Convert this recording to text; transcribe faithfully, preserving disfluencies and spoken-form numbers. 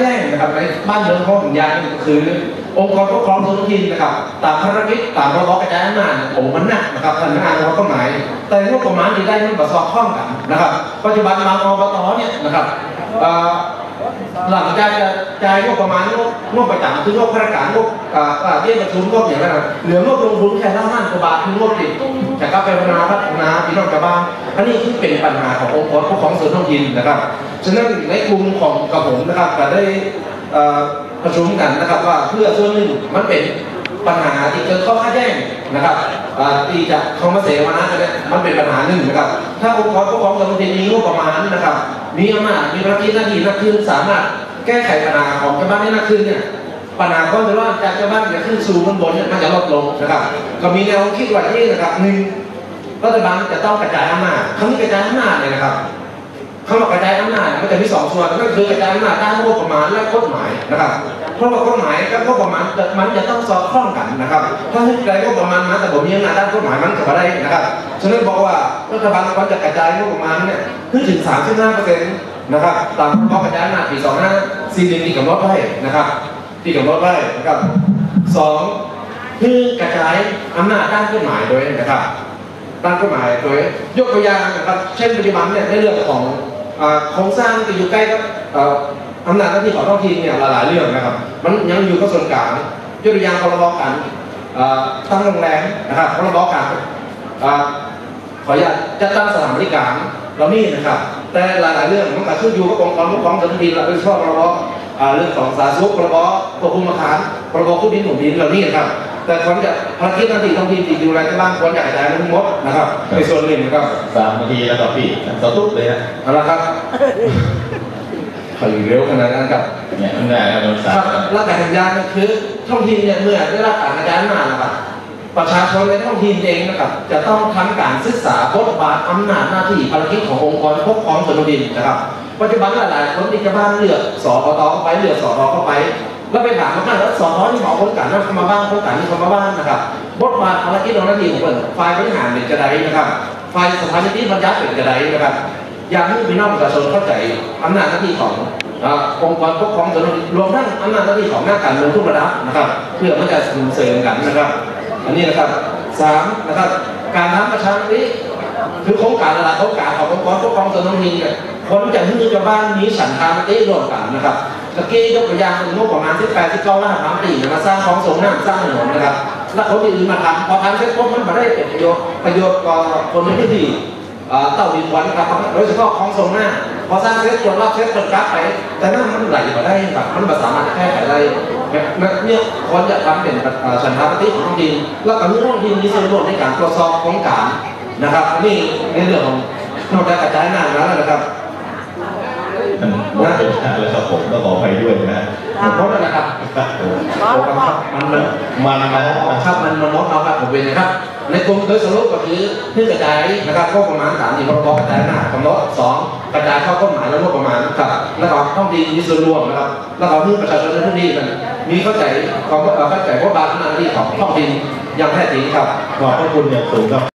แย้งนะครับในบ้านเมืองของสัญญาก็คือองค์กรปกครองท้องถิ่นนะครับตามภารกิจตามระบอบกระจายอำนาจโอ้มันหนักนะครับท่านอ่านเราก็หมายแต่งบประมาณที่ได้มันประสอบข้องกันนะครับปัจจุบันบางอบตเนี่ยนะครับหลังจากจะจ่ายงบประมาณงบงบประจำคืองบข้าราชการงบเบี้ยประชุมงบอย่างไรเหลืองบลงทุนแค่ล้านล้านกว่าบาทคืองบติดแต่ก็เป็นพัฒนาพัฒนาพี่น้องชาวบ้านอันนี้คือเป็นปัญหาขององค์กรปกครองส่วนท้องถิ่นนะครับฉะนั้นในกลุ่มของกระผมนะครับก็ได้ประชุมกันนะครับว่าเพื่อส่วนหนึ่งมันเป็นปัญหาที่เกิดข้อขัดแย้งนะครับที่จะเข้ามาเสวนาเนี่ยมันเป็นปัญหาหนึ่งนะครับถ้าองค์กรปกครองส่วนท้องถิ่นมีงบประมาณนะครับมีอำนาจมีหน้าที่หน้าที่นักขึ้นสามารถแก้ไขปัญหาของชาวบ้านได้นักขึ้นเนี่ยปัญหาความเดือดร้อนจากชาวบ้านเนี่ยขึ้นสู่บนบนเนี่ยมันจะลดลงนะครับก็มีแนวคิดว่าที่นะครับหนึ่งรัฐบาลจะต้องกระจายอำนาจคำนี้กระจายอำนาจเนี่ยนะครับคำว่ากระจายอำนาจมันจะมีสองส่วนนั่นคือกระจายอำนาจด้านงบประมาณและกฎหมายนะครับเพราะว่ากฎหมายกับงบประมาณมันจะต้องสอดคล้องกันนะครับถ้าให้กระจายงบประมาณมาแต่ผมมีอำนาจด้านกฎหมายมันจะไม่ได้นะครับฉะนั้นบอกว่ารัฐบาลควรจะกระจายงบประมาณเนี่ยถึงสามสิบห้าเปอร์เซ็นต์นะครับตามข้อกระจายอำนาจปีสองห้าสี่หนึ่งที่กำหนดไว้นะครับที่กำหนดไว้นะครับสองคือกระจายอำนาจด้านกฎหมายโดยนะครับด้านกฎหมายโดยยกตัวอย่างนะครับเช่นปัจจุบันเนี่ยในเรื่องของโครงสร้างที่อยู่ใกล้กับอำนาจหน้าที่ของท้องถิ่นเนี่ยหลายๆเรื่องนะครับมันยังอยู่กับส่วนกลางยกตัวอย่างพรบการตั้งโรงแรมนะครับพรบการขออนุญาตจัดตั้งสถานบริการเรานี่นะครับแต่หลายๆเรื่องมันก็ขึ้นอยู่กับองค์กรปกครองส่วนท้องถิ่นโดยเฉพาะพรบเรื่องของสาธารณสุขพรบควบคุมอาคารพรบผู้ดินหนุนดินเหล่านี้นะครับแต่ควรจะภารกิจหน้าที่ท้องถิ่นที่ดูแลที่บ้านควรจะกระจายทั้งหมดนะครับในส่วนหนึ่งนะครับสามนาทีแล้วก็พี่ต่อตุ๊บเลยนะเอาละครับขออยู่เร็วขนาดนั้นครับเนี่ยข้างหน้าเราสามแล้วแต่สัญญาณคือท้องถิ่นเนี่ยเมื่อได้รับการกระจายอำนาจนะครับประชาชนในท้องถิ่นเองนะครับจะต้องทำการศึกษาบทบาทอำนาจหน้าที่ภารกิจขององค์กรปกครองส่วนท้องถิ่นนะครับปัจจุบันหลายๆคนที่จะบ้านเลือกสอตเข้าไปเลือกสอทเข้าไปแล้วไปถามว่าแล้วสอทที่หมอคนกันนั่นมาบ้างคนกันนี่มาบ้างนะครับบทบาทภารกิจของหน้าที่ของคนฝ่ายบริหารเป็นกระไดนะครับฝ่ายสภานิติบัญญัติเป็นกระไดนะครับอย่างที่พี่น้องประชาชนเข้าใจอำนาจหน้าที่ขององค์กรปกครองส่วนท้องถิ่นรวมทั้งอำนาจหน้าที่ของหน้าการเมืองทุกระดับนะครับเพื่อมันจะส่งเสริมกันนะครับอันนี้นะครับสามนะครับการทำประชามติคือโครงการระดับโครงการขององค์กรปกครองส่วนท้องถิ่นเนี่ยคนจะให้ชาวบ้านมีฉันทามติร่วมกันนะครับตะกี้ยกตัวอย่างงบประมาณที่แปดที่เก้าล้านพันปีมาสร้างของสงฆ์น้ำสร้างถนนนะครับแล้วคนอื่นมาทำพอทำเสร็จปุ๊บมันไม่ได้เป็นประโยชน์ประโยชน์ต่อคนในพื้นที่เต่าดินวันนะครับโดยเฉพาะของสงฆ์น้ำพอสร้างเสร็จจนรอบเสร็จจนกลับไปแต่น้ำมันไหลมาได้แบบมันไม่สามารถแก้ไขได้เนี่ยคนจะทำเป็นฉันทามติของท้องถิ่นแล้วก็มีท้องถิ่นมีส่วนร่วมในการตรวจสอบโครงการนะครับนี่ในเรื่องของนอกจากกระจายอำนาจแล้วนะครับหมดเป็นชาแล้วครับผมก็ขอไปด้วยนะเพราะอะไรครับมันมันมันนะครับมันมันลดเอาครับผมเป็นนะครับในกลุ่มโดยสรุปก็คือเพื่อกระจายนะครับข้อประมาณสามที่พรบกระจายอำนาจกำหนดสองกระจายข้อกฎหมายและงบประมาณครับแล้วก็ท้องถิ่นมีส่วนร่วมนะครับแล้วก็เพื่อประชาชนในพื้นที่มันมีเข้าใจความเข้าใจบทบาทหน้าที่ของท้องถิ่นอย่างแท้จริงครับขอบพระคุณอย่างสูงครับ